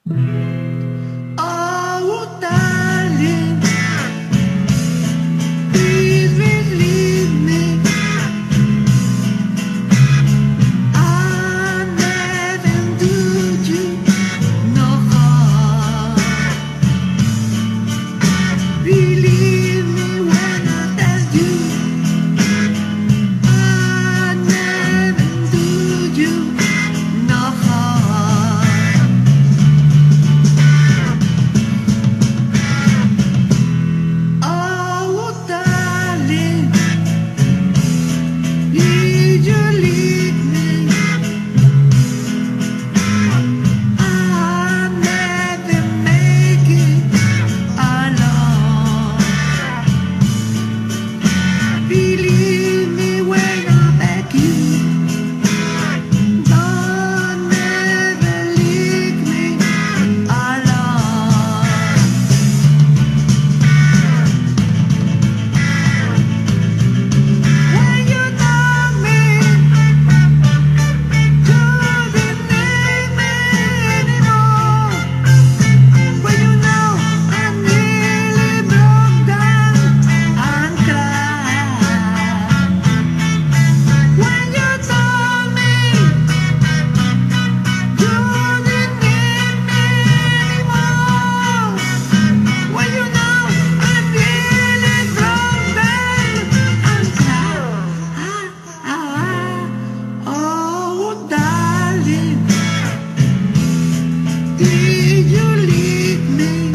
Oh, darling, please believe me. I never do you no harm. Believe me when I tell you, I never do you no harm. Oh, darling, did you leave me? I never make it alone. Believe me when I beg you, don't ever leave me alone. When you know me, you didn't need me anymore. When you know I nearly broke down and cried. When you told me you didn't need me anymore. When you know I nearly broke down and cried. Oh, darling, did you leave me?